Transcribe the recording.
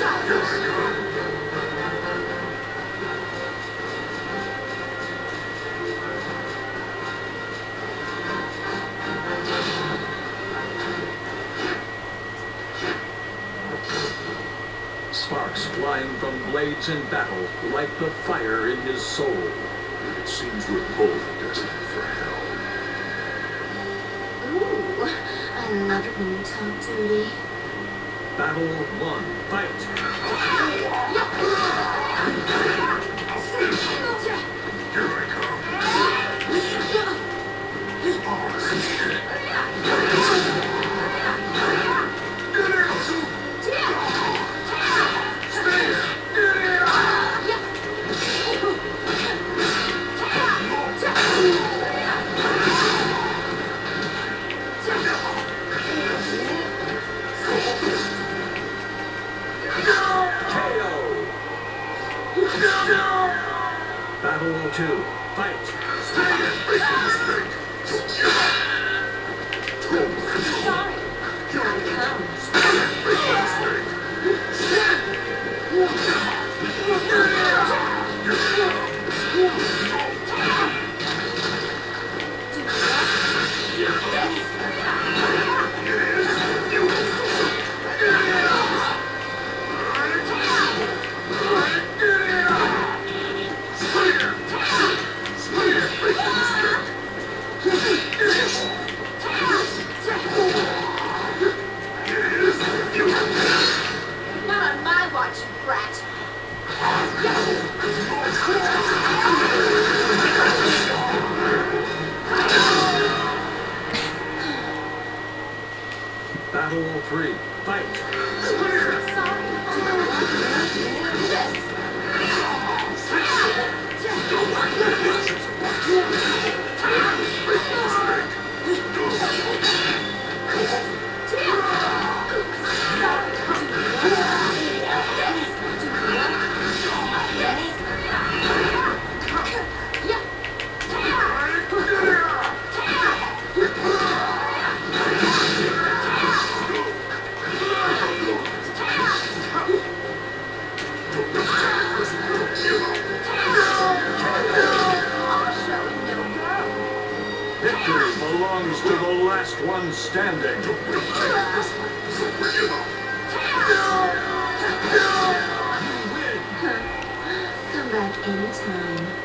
Sparks flying from blades in battle light the fire in his soul. It seems we're both destined for hell. Ooh, I love it when you talk dirty. Battle 1, fight! Here I come. Battle 2, fight! Sorry, here I come. Not on my watch, you brat. Battle 3, fight! Victory belongs to the last one standing. Come back anytime.